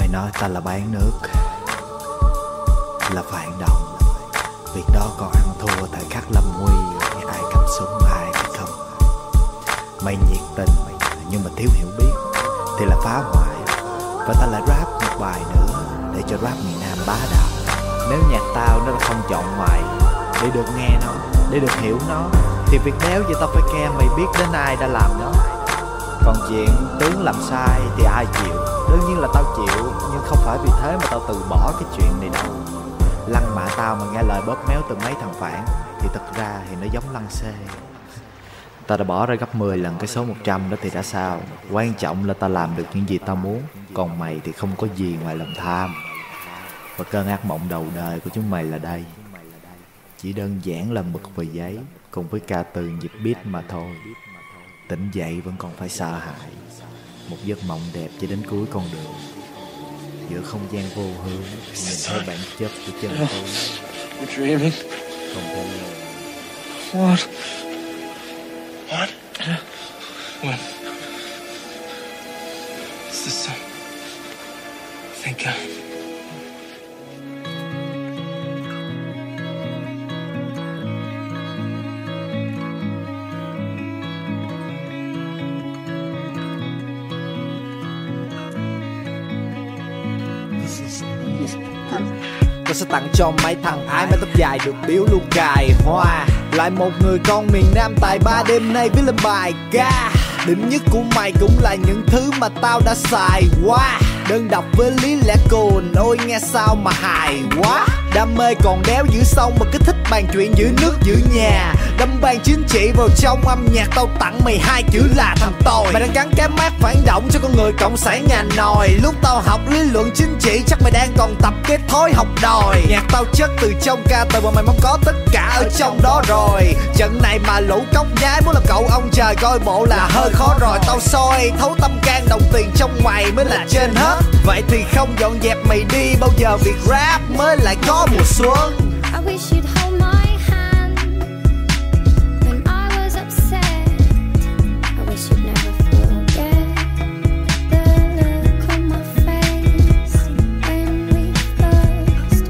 Mày nói ta là bán nước, là phản động. Việc đó còn ăn thua thời khắc lâm nguy. Ai cầm súng ai hay không. Mày nhiệt tình nhưng mà thiếu hiểu biết thì là phá hoại. Và ta lại rap một bài nữa để cho rap miền Nam bá đạo. Nếu nhạc tao nó là không chọn mày để được nghe nó, để được hiểu nó, thì việc đéo vậy tao phải care mày biết đến ai đã làm nó. Còn chuyện tướng làm sai thì ai chịu? Đương nhiên là tao chịu, nhưng không phải vì thế mà tao từ bỏ cái chuyện này đâu. Lăng mạ tao mà nghe lời bóp méo từ mấy thằng phản thì thật ra thì nó giống lăng xê. Tao đã bỏ ra gấp 10 lần cái số 100 đó thì đã sao? Quan trọng là tao làm được những gì tao muốn. Còn mày thì không có gì ngoài lòng tham. Và cơn ác mộng đầu đời của chúng mày là đây. Chỉ đơn giản là mực và giấy cùng với ca từ nhịp beat mà thôi. Tỉnh dậy vẫn còn phải sợ hãi. Một giấc mộng đẹp cho đến cuối con đường. Giữa không gian vô hướng, nhìn thấy bản chất của chân tôi. You're dreaming. Không thể lời. What? What? When? Is this so? Thank God. Tôi sẽ tặng cho mấy thằng ái mái tóc dài được biếu luôn cài hoa. Lại một người con miền Nam tài ba đêm nay viết lên bài ca. Đỉnh nhất của mày cũng là những thứ mà tao đã xài qua. Đơn độc với lý lẽ cồn, ôi nghe sao mà hài quá. Đam mê còn đéo giữ xong mà cứ thích bàn chuyện giữ nước giữ nhà. Đâm bàn chính trị vào trong âm nhạc, tao tặng mày 2 chữ là thằng tồi. Mày đang gắn cái mác phản động cho con người cộng sản nhà nòi. Lúc tao học lý luận chính trị chắc mày đang còn tập cái thói học đòi. Nhạc tao chất từ trong ca từ mà mày mong có tất cả ở trong đó rồi. Trận này mà lũ cốc nhái muốn làm cậu ông trời coi bộ là hơi khó rồi. Tao soi thấu tâm can đồng tiền trong mày mới là trên hết. Vậy thì không dọn dẹp mày đi, bao giờ việc rap mới lại có mùa xuân. I wish you'd hold my hand when I was upset. I wish you'd never forget the look on my face when we first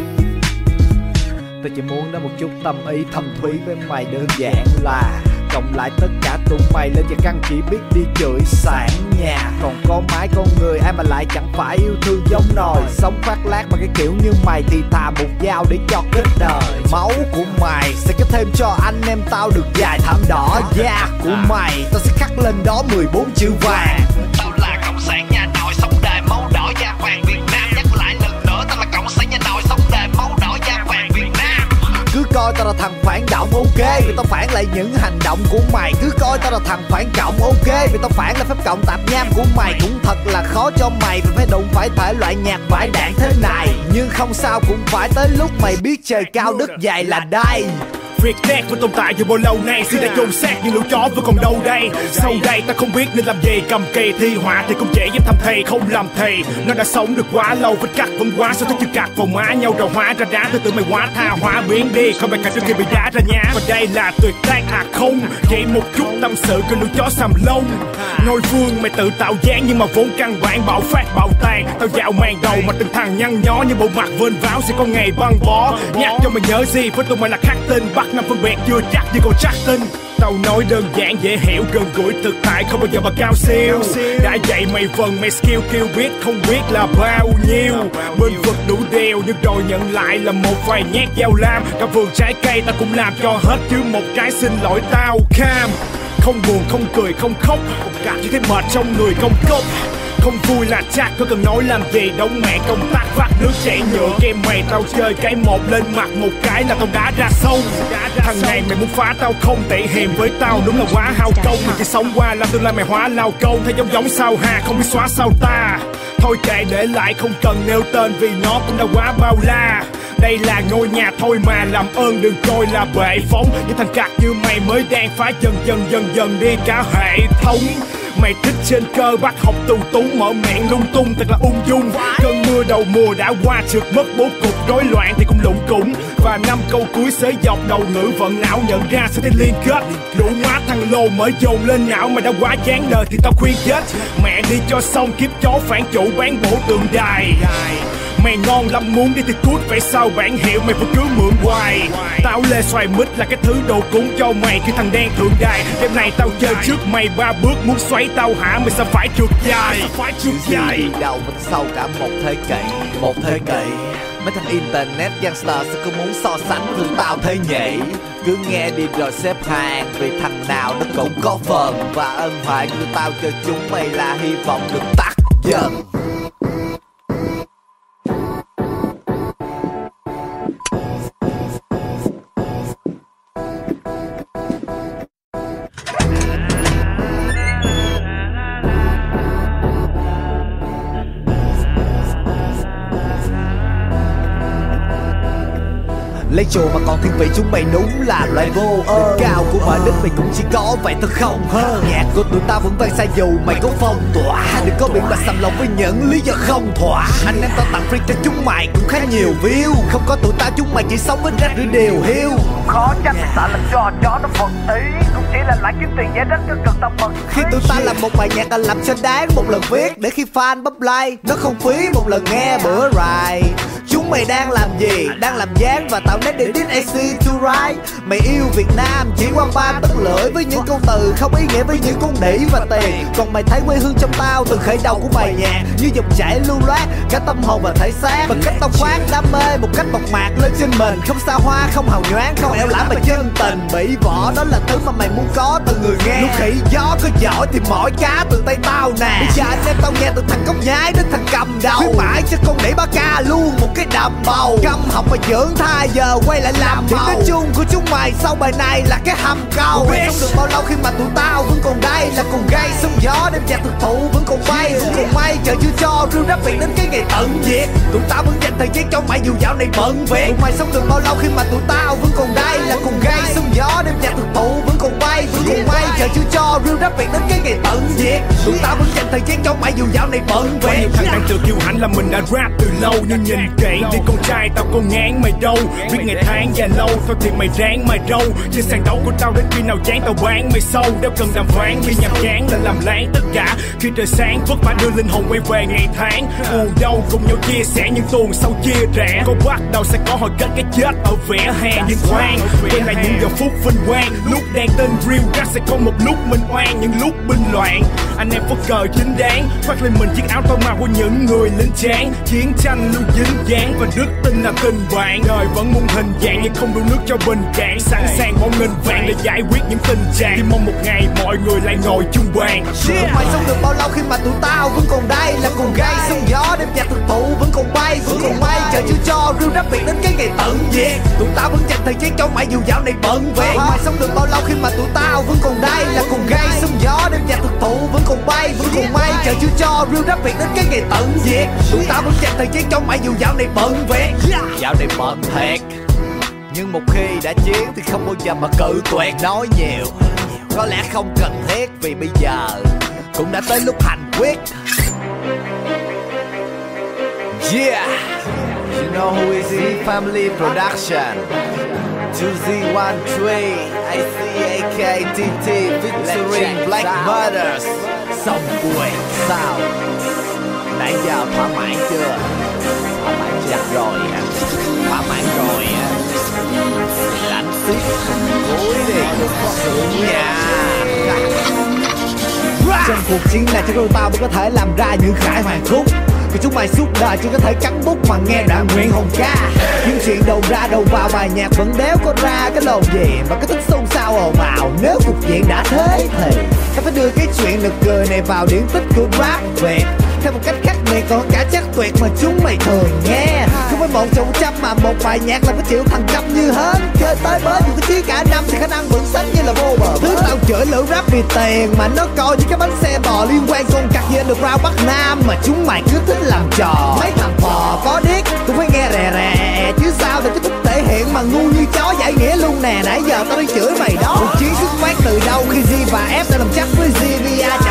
met. Tôi chỉ muốn nói một chút tâm ý thâm thúy với mày, đơn giản là cộng lại tất cả tụi mày lên và căn chỉ biết đi chửi sản nhà. Còn có mái con người ai mà lại chẳng phải yêu thương giống nồi. Sống phát lát mà cái kiểu như mày thì thà một dao để cho kết đời. Máu của mày sẽ kết thêm cho anh em tao được dài thảm đỏ. Da của mày tao sẽ khắc lên đó 14 chữ vàng. Tao là cộng sản nhà nổi sống đời máu đỏ da vàng Việt Nam. Nhắc lại lần nữa tao là cộng sản nhà nổi sống đời máu đỏ da vàng Việt Nam. Cứ coi tao là thằng phản động ok vì tao phản lại những hành động của mày. Cứ coi tao là thằng phản cộng ok vì tao phản là phép cộng tạp nham của mày. Cũng thật là khó cho mày vì phải đụng phải thể loại nhạc vải đạn thế này. Nhưng không sao cũng phải tới lúc mày biết trời cao đất dày là đây. Việt Net vẫn tồn tại từ bao lâu nay, xin đã chôn xác nhưng lũ chó vẫn còn đâu đây. Sau đây ta không biết nên làm gì, cầm kỳ thi họa thì cũng dễ dám thầm thầy không làm thầy. Nó đã sống được quá lâu với các văn hóa, sao thích chưa cặt vào má nhau rồi hóa ra đá. Tôi tưởng mày hóa tha hóa biến đi, không phải cả trước khi bị đá ra nhà. Và đây là tuyệt tác à không, chỉ một chút tâm sự của lũ chó xàm lông. Ngôi vương mày tự tạo dáng nhưng mà vốn căn bản bạo phát bạo tàn. Tao dạo màn đầu mà từng thằng nhăn nhó như bộ mặt vênh váo sẽ có ngày băng bó. Nhắc cho mày nhớ gì với tụi mày là khắc tinh, bắt năm phân biệt chưa chắc nhưng còn chắc tin. Tao nói đơn giản dễ hiểu gần gũi thực tại không bao giờ mà cao siêu. Đã dạy mày phần mày skill kêu biết không biết là bao nhiêu. Bên vực đủ đèo nhưng rồi nhận lại là một vài nhát dao lam. Cả vườn trái cây tao cũng làm cho hết chứ một cái xin lỗi tao cam. Không buồn không cười không khóc, chỉ thấy mệt trong người công cốc. Không vui là chắc có cần nói làm gì, đóng mẹ công tác vắt nước chảy nhựa. Game mày tao chơi cái một lên mặt một cái là tao đá ra sông. Thằng này mày muốn phá tao không tệ hiềm với tao đúng là quá hao công. Mày chỉ sống qua làm tương lai mày hóa lao công, thấy giống sao hà không biết xóa sao ta. Thôi kệ để lại không cần nêu tên vì nó cũng đã quá bao la. Đây là ngôi nhà thôi mà làm ơn đừng coi là bệ phóng. Những thằng cặc như mày mới đang phá dần dần đi cả hệ thống. Mày thích trên cơ bắt học tù tú mở miệng lung tung thật là ung dung. Cơn mưa mưa đầu mùa đã qua, trượt mất bố cục rối loạn thì cũng lủng củng. Và 5 câu cuối xới dọc đầu ngữ vận não nhận ra sẽ thấy liên kết. Đủ má thằng lô mở dồn lên não mà đã quá chán đời thì tao khuyên chết. Mẹ đi cho xong kiếp chó phản chủ bán bổ tượng đài. Mày ngon lắm muốn đi thì cút, vậy sao bản hiệu mày vẫn cứ mượn hoài. Tao lê xoài mít là cái thứ đồ cúng cho mày khi thằng đen thượng đài. Đêm này tao chơi trước mày 3 bước, muốn xoáy tao hả mày sao phải trượt dài. Đầu vẫn sau cả một thế kỷ. Một thế kỷ mấy thằng internet gangster sẽ cứ muốn so sánh tụi tao thế nhỉ. Cứ nghe đi rồi xếp hàng, vì thằng nào nó cũng có phần. Và ân huệ của tao cho chúng mày là hy vọng được tắt dần. Lấy trồ mà còn thiên vị chúng mày đúng là loại vô ơn. Đỉnh cao của mọi đích mày cũng chỉ có vậy thôi không hơn. Nhạc của tụi tao vẫn vang xa dù mày có phong tỏa. Đừng có biện bạch sầm lòng với những lý do không thỏa. Anh em tao tặng free cho chúng mày cũng khá nhiều view. Không có tụi tao chúng mày chỉ sống với rác rưởi đều hiu. Khó trách mày sợ làm cho nó phật ý. Cũng chỉ là lại kiếm tiền dễ đánh cho cần tao mật. Khi tụi ta làm một bài nhạc là làm cho đáng một lần viết. Để khi fan bấm like nó không phí một lần nghe bữa ride. Chúng mày đang làm gì? Đang làm dáng và tạo nét để đến AC to write. Mày yêu Việt Nam chỉ qua ba tấn lưỡi với những câu từ không ý nghĩa với những con đĩ và tiền. Còn mày thấy quê hương trong tao từ khởi đầu của bài nhạc như dòng chảy lưu loát cả tâm hồn và thể xác. Bằng cách tao khoác đam mê một cách mộc mạc lên trên mình. Không xa hoa, không hào nhoáng, không ẻo lả mà chân tình. Bỉ võ đó là thứ mà mày muốn có từ người nghe. Lúc khỉ gió có giỏi thì mỏi cá từ tay tao nè. Bây giờ anh em tao nghe từ thằng cốc nhái đến thằng cầm đầu. Khuyến mãi cho con đĩ ba ca luôn một cái đầm bầu. Câm học và dưỡng thai giờ quay lại làm màu. Điểm đến chung của chúng mày sau bài này là cái hầm cầu. Không được bao lâu khi mà tụi tao vẫn còn đây là cùng gây sóng gió đêm nhạc thực thụ vẫn còn bay vẫn còn may chờ chưa cho real rap Việt đến cái ngày tận diệt. Tụi tao vẫn dành thời gian cho mày dù dạo này bận việc. Tụi mày sống được bao lâu khi mà tụi tao vẫn còn đây là cùng gây sóng gió đêm nhạc thực thụ vẫn còn bay vẫn còn may chờ chưa cho real rap Việt đến cái ngày tận diệt. Tụi tao vẫn dành thời gian cho mày dù dạo này bận việc. Nhiều thằng đang tự kiêu hãnh là mình đã rap từ lâu, nhưng nhìn kỹ đi con trai tao có ngán mày đâu. Biết ngày tháng dài lâu thôi thì mày ráng mày râu. Trên sàn đấu của tao đến khi nào chán tao bán mày sâu. Đâu cần đàm phán khi nhàm chán lên làm láng tất cả. Khi trời sáng vất vả đưa linh hồn quay về ngày tháng. Buồn đau cùng nhau chia sẻ những tuồng sau chia rẽ. Có bắt đầu sẽ có hồi kết cái chết ở vỉa hè. Nhưng khoan quên lại những giờ phút vinh quang. Lúc đang tên real rap sẽ có một lúc minh oan, những lúc binh loạn. Anh em phất cờ chính đáng khoác lên mình chiếc áo tao màu của những người lính tráng. Chiến tranh luôn dính dáng và đức tin là tình bạn. Đời vẫn muôn hình dạng nhưng không đủ nước cho bình cạn. Sẵn sàng bỏ nghìn vàng để giải quyết những tình trạng. Chỉ mong một ngày mọi người lại ngồi chung bàn. Mày sống được bao lâu khi mà tụi tao vẫn còn đây là cùng gây sóng gió đêm nhạc thực thụ vẫn còn bay vẫn còn may chờ chưa cho real rap Việt đến cái ngày tận diệt. Tụi tao vẫn dành thời gian cho mày dù dạo này bận việc. Mày sống được bao lâu khi mà tụi tao vẫn còn đây là cùng gây sóng gió đêm nhạc thực thụ vẫn còn bay vẫn còn may chờ chưa cho real rap Việt đến cái ngày tận diệt. Tụi tao vẫn dành thời gian cho mày dù dạo này bận việc. Dạo này bận thiệt, nhưng một khi đã chiến thì không bao giờ mà cự tuyệt nói nhiều. Có lẽ không cần thiết vì bây giờ cũng đã tới lúc hành quyết. Yeah, you know who is in Family Production. 2Z13 ACAKTT featuring Black Brothers. Xong quyền sao? Nãy giờ thỏa mãn chưa? Thỏa mãn chắc rồi hả? Thỏa mãn rồi á. Đánh tiếp cuối đi xuống nhà. Trong cuộc chiến này cho đôi tao mới có thể làm ra những khải hoàn khúc. Vì chúng mày suốt đời chỉ có thể cắn bút mà nghe đoạn nguyện hồn ca. Những chuyện đầu ra đầu vào bài nhạc vẫn đéo có ra cái lồn gì mà cái thích xôn xao ồn ào. Nếu cục diện đã thế thì ta phải đưa cái chuyện nực cười này vào điển tích của rap Việt theo một cách khác biệt còn cả chắc tuyệt mà chúng mày thường nghe. Không phải 1/100 mà một bài nhạc là phải chịu thằng trăm như hết. Chơi tới bến dù có chí cả năm thì khả năng vẫn sách như là vô bờ. Thứ tao chửi lửa rap vì tiền mà nó coi như cái bánh xe bò liên quan con cặc gì được rao Bắc Nam mà chúng mày cứ thích làm trò. Mấy thằng bò có điếc cũng phải nghe rè rè chứ sao thì cứ thích thể hiện mà ngu như chó giải nghĩa luôn nè. Nãy giờ tao đang chửi mày đó. Cuộc chiến xuất phát từ đâu khi G và F đã làm chắc với GVA chẳng phải là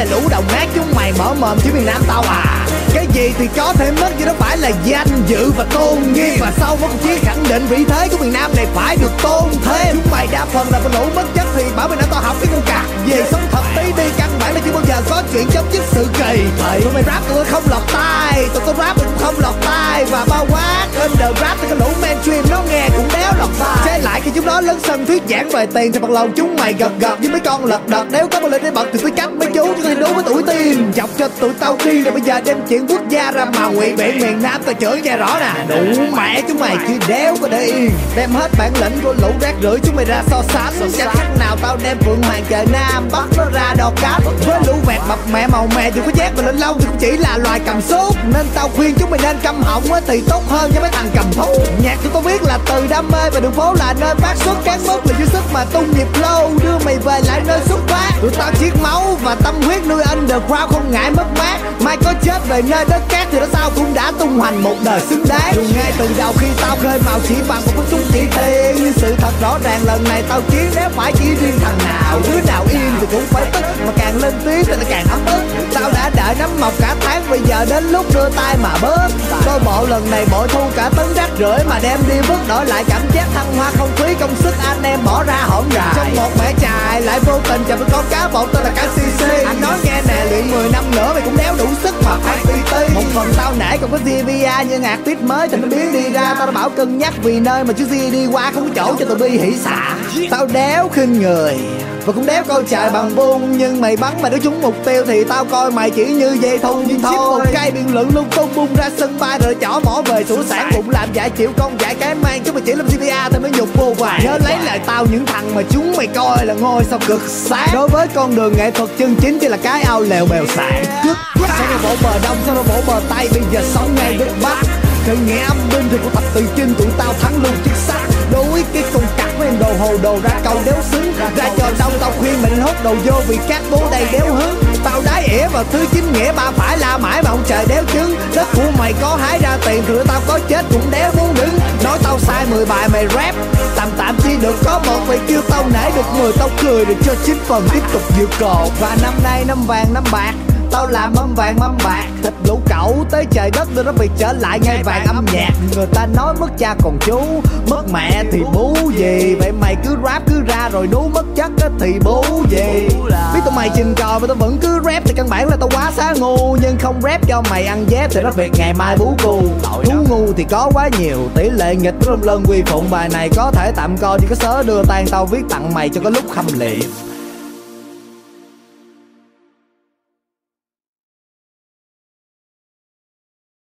là lũ đồng nát chúng mày mở mồm chỉ miền Nam tao à. Cái gì thì có thể mất chứ đó phải là danh dự và tôn nghiêm. Và sau một chiến khẳng định vị thế của miền Nam này phải được tôn thêm. Chúng mày đa phần là con lũ bất chấp thì bảo miền Nam tao học cái con cặc. Về sống thật tí đi, căn bản là chưa bao giờ có chuyện chấm dứt sự kỳ thị. Tụi mày rap tụi không lọt tai, tụi tôi rap cũng không lọt tai. Và bao quát under rap thì con lũ mainstream nó nghe cũng đéo lọt tai. Trái lại khi chúng nó lớn sân thuyết giảng về tiền thì bằng lòng chúng mày gật gật với mấy con lật đật. Nếu có một lời để bật thì tôi cách mấy chú cho thi đấu với tuổi tiên. Chọc cho tụi tao đi rồi bây giờ đem chuyện quốc gia ra mà ngụy biện miền Nam tao chửi nghe rõ nè. Đủ mẹ chúng mày chứ đéo có để yên. Đem hết bản lĩnh của lũ rác rưởi chúng mày ra so sánh. Chẳng khác nào tao đem Phượng Hoàng trời Nam bắt nó ra đò cát. Với lũ vẹt mập mẹ màu mè dù có chét và lên lâu thì cũng chỉ là loài cầm sút. Nên tao khuyên chúng mày nên câm họng thì tốt hơn cho mấy thằng cầm thú. Nhạc tụi tao biết là từ đam mê và đường phố là nơi phát xuất cán bút là dư sức mà tung nhịp lâu đưa mày về lại nơi xuất phát. Tụi tao chiết máu và tâm huyết nuôi underground không ngại mất mát. Mai có chết về nơi đất cát thì đó tao cũng đã tung hoành một đời xứng đáng. Dù ngay từ đầu khi tao khơi mào chỉ bằng một phút súng chỉ thiên, nhưng sự thật rõ ràng lần này tao chiến nếu phải chỉ riêng thằng nào. Đứa nào yên thì cũng phải tức, mà càng lên tiếng thì lại càng ấm ức. Tao đã đợi nắm mọc cả tháng, bây giờ đến lúc đưa tay mà bớt. Coi bộ lần này bội thu cả tấn rác rưởi mà đem đi vứt, đổi lại cảm giác thăng hoa không phí công sức anh em bỏ ra hổn rài. Trong một mẻ chài lại vô tình chạm với con cá bột tên là cá CC. Anh nói nghe nè, luyện 10 năm nữa mày cũng đéo đủ sức mà phải PT. Một phần tao nể còn có GVA nhưng artist mới thì nó biến đi ra. Tao đã bảo cân nhắc vì nơi mà chú G đi qua không có chỗ cho tụi bi hỉ xả. Tao đéo khinh người và cũng đéo coi trời bằng vuông, nhưng mày bắn mày đối trúng mục tiêu thì tao coi mày chỉ như dây thun. Nhưng thôi một cây biện luận lung tung bung ra sân bay rồi chỏ mỏ về sủa sản bụng làm giải chịu công giải cái mang chúng mày chỉ làm CPA thôi mới nhục vô vàng. Nhớ lấy lời tao những thằng mà chúng mày coi là ngôi sao cực sáng. Đối với con đường nghệ thuật chân chính chỉ là cái ao lèo bèo sạn. Sau đó vỗ bờ đông, sau đó vỗ bờ tây, bây giờ sống ngay đất bắc. Khởi nghĩa âm binh thì của tập từ chinh tụi tao thắng luôn chiếc xác. Đối cái con cặc với em đồ hồ đồ ra câu đéo xứng. Ra cho đông tao khuyên mình hốt đầu vô vì các bố đây đéo hứng. Tao đái ỉa vào thứ chính nghĩa ba phải la mãi mà ông trời đéo chứng. Đất của mày có hái ra tiền thì tao có chết cũng đéo muốn đứng. Nói tao sai 10 bài mày rap tạm tạm chỉ được có một, mày kêu tao nể được 10 tao cười được cho 9 phần tiếp tục vượt cột. Và năm nay năm vàng năm bạc tao làm mâm vàng mâm bạc, thịt lũ cẩu tới trời đất đưa nó việc trở lại ngai vàng âm nhạc. Người ta nói mất cha còn chú, mất mẹ thì bú gì. Vậy mày cứ rap cứ ra rồi đú mất chất thì bú gì. Biết tụi mày trình cò mà tao vẫn cứ rap thì căn bản là tao quá xá ngu. Nhưng không rap cho mày ăn dép thì nó việc ngày mai bú cu. Thú ngu thì có quá nhiều, tỷ lệ nghịch râm lân quy phụng. Bài này có thể tạm coi như cái sớ đưa tan tao viết tặng mày cho có lúc khâm liệt.